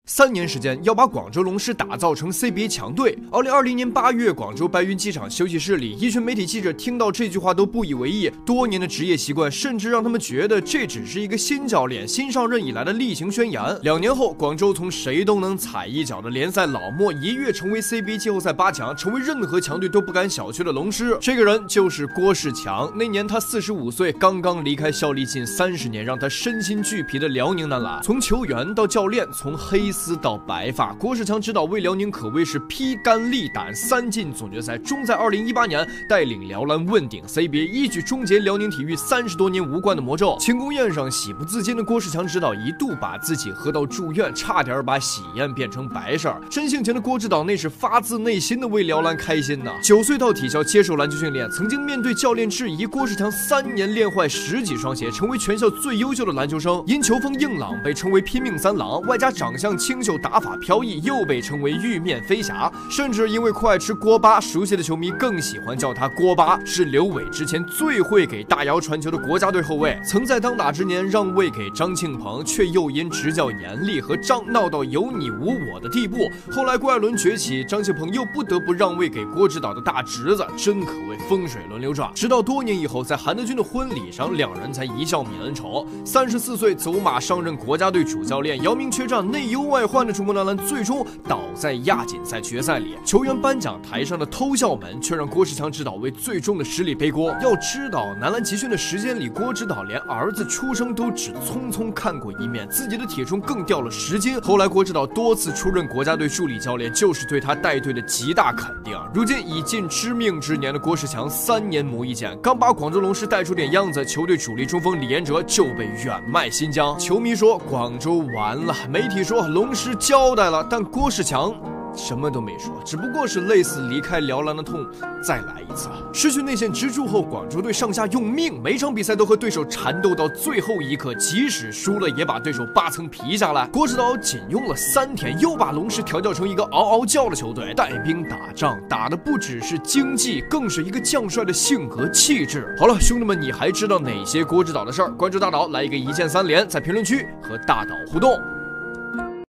3年时间要把广州龙狮打造成 CBA 强队。2020年8月，广州白云机场休息室里，一群媒体记者听到这句话都不以为意。多年的职业习惯，甚至让他们觉得这只是一个新教练新上任以来的例行宣言。2年后，广州从谁都能踩一脚的联赛老莫，一跃成为 CBA 季后赛8强，成为任何强队都不敢小觑的龙狮。这个人就是郭士强。那年他45岁，刚刚离开效力近30年，让他身心俱疲的辽宁男篮。从球员到教练，从黑丝到白发，郭士强指导为辽宁可谓是披肝沥胆，3进总决赛，终在2018年带领辽篮问鼎 CBA， 一举终结辽宁体育30多年无冠的魔咒。庆功宴上喜不自禁的郭士强指导一度把自己喝到住院，差点把喜宴变成白事儿。真性情的郭指导那是发自内心的为辽篮开心呐。9岁到体校接受篮球训练，曾经面对教练质疑，郭士强3年练坏10几双鞋，成为全校最优秀的篮球生。因球风硬朗被称为拼命三郎，外加长相清秀打法飘逸，又被称为玉面飞侠。甚至因为酷爱吃锅巴，熟悉的球迷更喜欢叫他锅巴，是刘伟之前最会给大姚传球的国家队后卫。曾在当打之年让位给张庆鹏，却又因执教严厉和张闹到有你无我的地步。后来郭艾伦崛起，张庆鹏又不得不让位给郭指导的大侄子，真可谓风水轮流转。直到多年以后，在韩德君的婚礼上，两人才一笑泯恩仇。34岁走马上任国家队主教练，姚明缺战，内忧外患的中国男篮最终倒在亚锦赛决赛里。球员颁奖台上的偷笑们却让郭士强指导为最终的失利背锅。要知道，男篮集训的时间里，郭指导连儿子出生都只匆匆看过一面，自己的体重更掉了10斤。后来郭指导多次出任国家队助理教练，就是对他带队的极大肯定。如今已近知命之年的郭士强3年磨一剑，刚把广州龙狮带出点样子，球队主力中锋李延哲就被远卖新疆。球迷说广州完了，媒体说龙狮交代了，但郭士强什么都没说，只不过是类似离开辽篮的痛再来一次。失去内线支柱后，广州队上下用命，每场比赛都和对手缠斗到最后一刻，即使输了也把对手8层皮下来。郭指导仅用了3天，又把龙狮调教成一个嗷嗷叫的球队。带兵打仗打的不只是经济，更是一个将帅的性格气质。好了，兄弟们，你还知道哪些郭指导的事儿？关注大岛，来一个1键3连，在评论区和大岛互动。